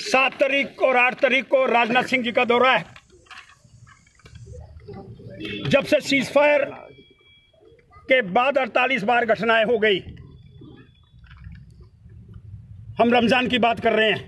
7 तारीख और 8 तारीख को राजनाथ सिंह जी का दौरा है। जब से सीज फायर के बाद 48 बार घटनाएं हो गई। हम रमजान की बात कर रहे हैं।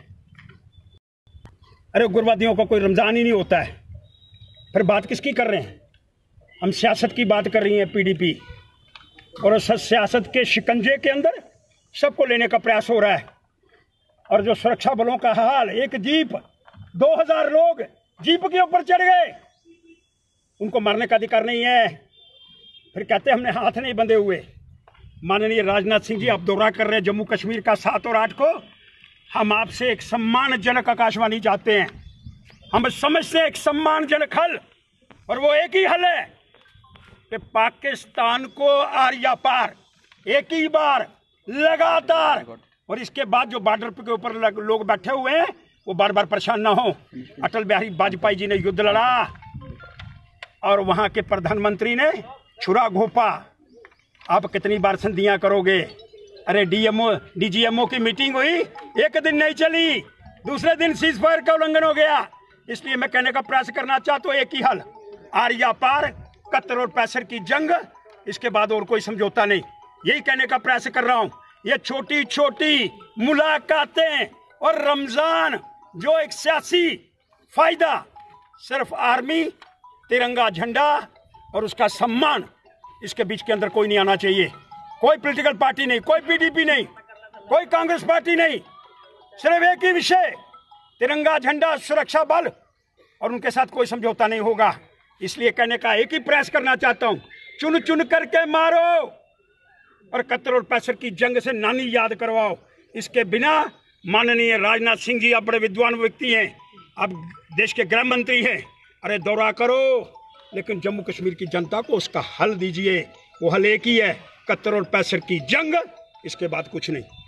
अरे उग्रवादियों का कोई रमजान ही नहीं होता है, फिर बात किसकी कर रहे हैं? हम सियासत की बात कर रही हैं, पीडीपी, और उस सियासत के शिकंजे के अंदर सबको लेने का प्रयास हो रहा है। और जो सुरक्षा बलों का हाल, एक जीप 2000 लोग जीप के ऊपर चढ़ गए, उनको मारने का अधिकार नहीं है, फिर कहते हमने हाथ नहीं बंधे हुए। माननीय राजनाथ सिंह जी, आप दौरा कर रहे हैं जम्मू कश्मीर का 7 और 8 को। हम आपसे एक सम्मानजनक आकाशवाणी चाहते हैं। हम समझते हैं एक सम्मानजनक हल, और वो एक ही हल है कि पाकिस्तान को आर या पार, एक ही बार लगातार। और इसके बाद जो बॉर्डर के ऊपर लोग बैठे हुए हैं वो बार बार परेशान ना हो। अटल बिहारी वाजपेयी जी ने युद्ध लड़ा और वहां के प्रधानमंत्री ने छुरा घोंपा। आप कितनी बार संधियां करोगे? अरे डीजीएमओ की मीटिंग हुई, एक दिन नहीं चली, दूसरे दिन सीज फायर का उल्लंघन हो गया। इसलिए मैं कहने का प्रयास करना चाहता हूं, एक ही हल, आर या पार, 71 और 65 की जंग, इसके बाद और कोई समझौता नहीं। यही कहने का प्रयास कर रहा हूं। ये छोटी छोटी मुलाकातें और रमजान जो एक सियासी फायदा, सिर्फ आर्मी, तिरंगा झंडा और उसका सम्मान, इसके बीच के अंदर कोई नहीं आना चाहिए। कोई पॉलिटिकल पार्टी नहीं, कोई पीडीपी नहीं, कोई कांग्रेस पार्टी नहीं, सिर्फ एक ही विषय, तिरंगा झंडा, सुरक्षा बल, और उनके साथ कोई समझौता नहीं होगा। इसलिए कहने का एक ही प्रयास करना चाहता हूं, चुन चुन करके मारो और 71 और 65 की जंग से नानी याद करवाओ। इसके बिना माननीय राजनाथ सिंह जी, आप बड़े विद्वान व्यक्ति हैं, आप देश के गृह मंत्री हैं, अरे दौरा करो, लेकिन जम्मू कश्मीर की जनता को उसका हल दीजिए। वो हल एक ही है, 71 और 65 की जंग, इसके बाद कुछ नहीं।